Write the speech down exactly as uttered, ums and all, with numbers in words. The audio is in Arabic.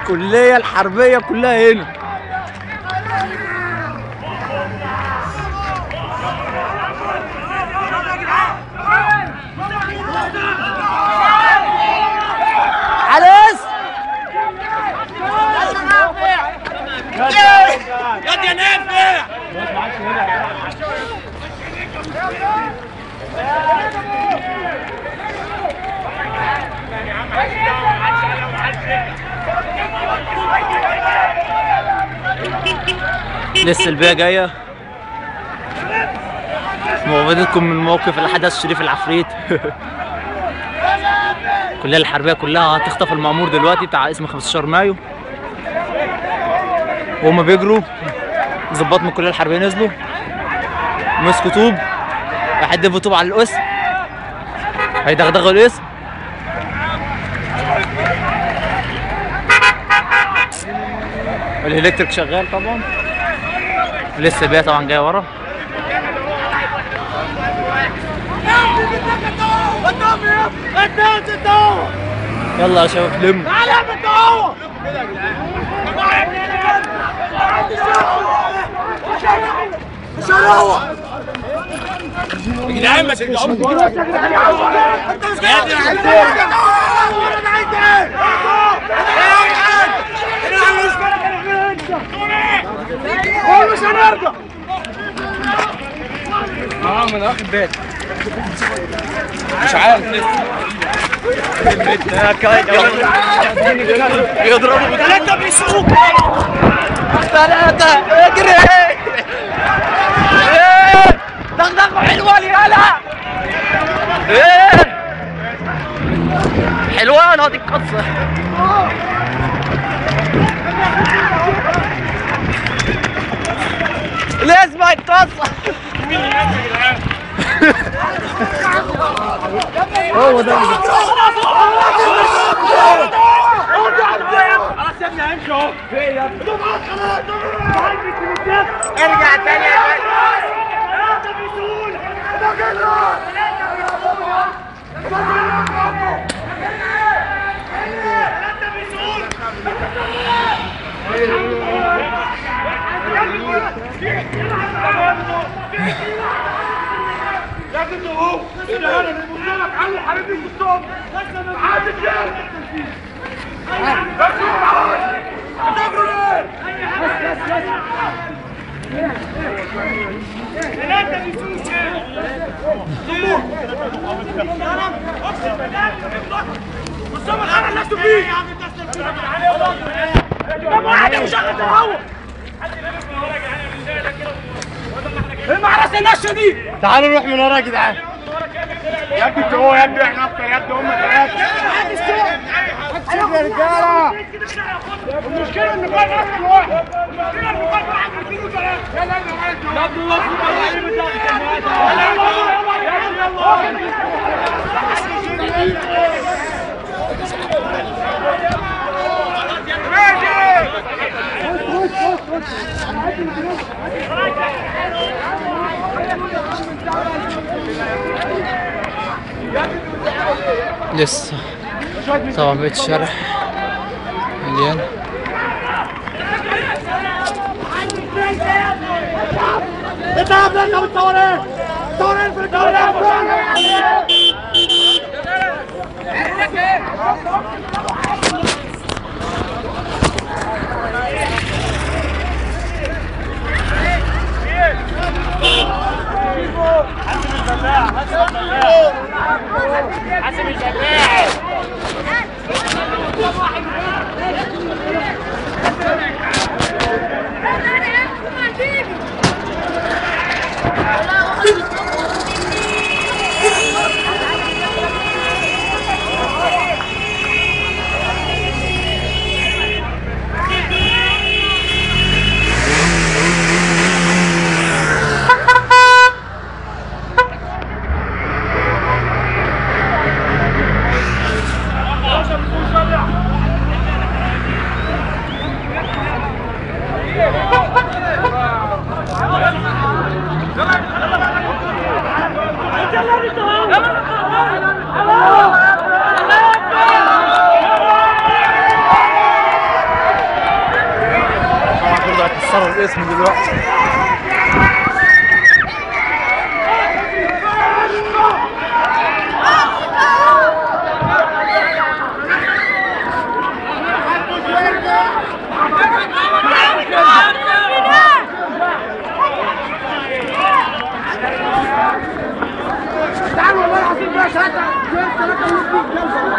الكلية الحربية كلها هنا. حارس يا يا نافع لسه البيئة جاية. موعدتكم من موقف الحدث شريف العفريت. الكلية الحربية كلها هتخطف المأمور دلوقتي بتاع اسم خمستاشر مايو، وهما بيجروا ظباط من الكلية الحربية نزلوا مسكوا طوب، هيحدفوا طوب على القسم، هيدغدغوا القسم. الإلكتريك شغال طبعا، لسه البيئة طبعا جاية ورا. يلا يا شباب لموا. مش هروح يا جدعان، ما ترجعوش مش هنرجع. اه ما انا واخد بالي، مش عارف لسه. بيضربوا ثلاثة بيسوق ثلاثة اجري. دغدغوا حلوان يالا. حلوان هذه القصة. ليه اسمها القصة؟ مين اللي نازل يا جدعان؟ هو ده خلاص يا ابني هيمشي اهو. فين يا ابني؟ ارجع تاني يا ابني. ثلاثة بيسول. ثلاثة بيسول. لكن هو انا اللي بقول لك علي حبيبي الصوم لسه عادي كده ثلاثة بيسوس اقسم بالله والصوم انا اللي لسه فيه يا عم انت طب واحد مشغل الهوا ايه معرس النشة دي؟ تعالوا نروح من ورا يا جدعان. يا ابني انت هو يا ابني احنا اكتر يا ابني هم ثلاثة. يا رجالة المشكلة ان كل اصل واحد، المشكلة ان كل واحد بيجيله ثلاثة. يلا يلا يا ابني وصل العليم بتاعك يلا لسه طبعا بقيت الشارع مليان. انت يا ابني انت بتصورين بتصورين في الدولة. حسن الجماعة اسمه دلوقتي. تعالوا والله العظيم يا شهاده ثلاثة ونص